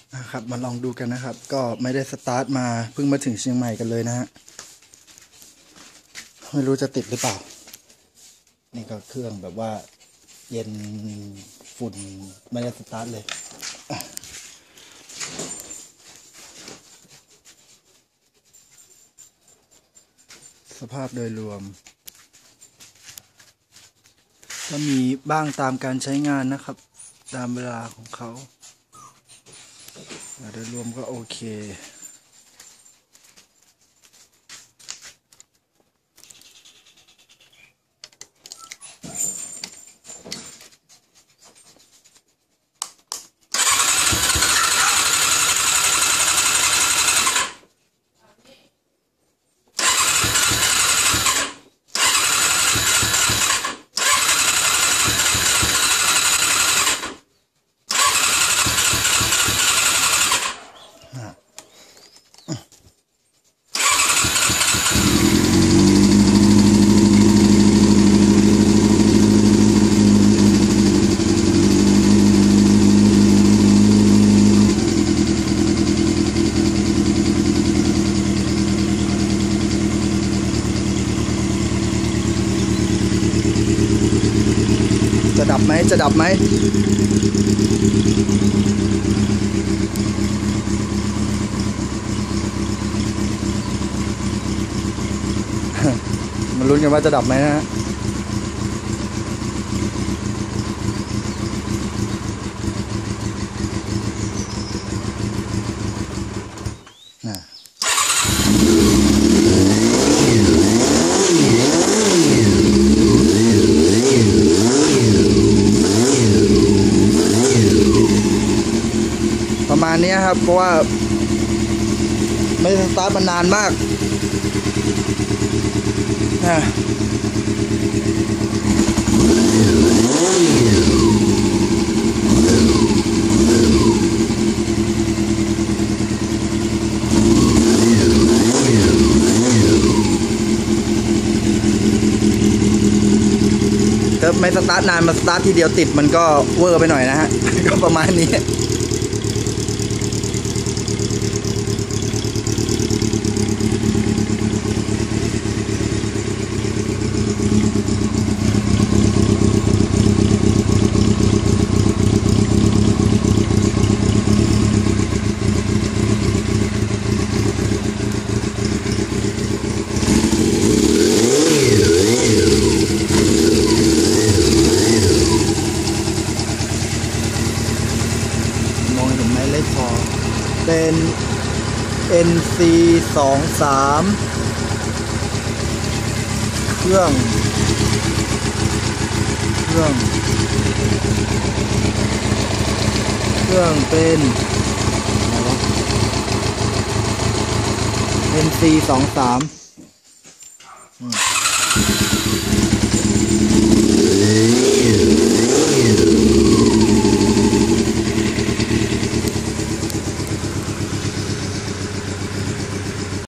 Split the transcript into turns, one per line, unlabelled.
นะครับมาลองดูกันนะครับก็ไม่ได้สตาร์ทมาเพิ่งมาถึงเชียงใหม่กันเลยนะฮะไม่รู้จะติดหรือเปล่านี่ก็เครื่องแบบว่าเย็นฝุ่นไม่ได้สตาร์ทเลยสภาพโดยรวมก็มีบ้างตามการใช้งานนะครับตามเวลาของเขาโดยรวมก็โอเคจะดับไหมจะดับไหมมาลุ้นกันว่าจะดับไหมนะฮะประมาณนี้ครับเพราะว่าไม่ได้สตาร์ทมานานมากถ้าไม่สตาร์ทนานมาสตาร์ททีเดียวติดมันก็เวอร์ไปหน่อยนะฮะ ก็ประมาณนี้มองเห็นไหมเลขคอเป็น NC23 เครื่องเป็นNC23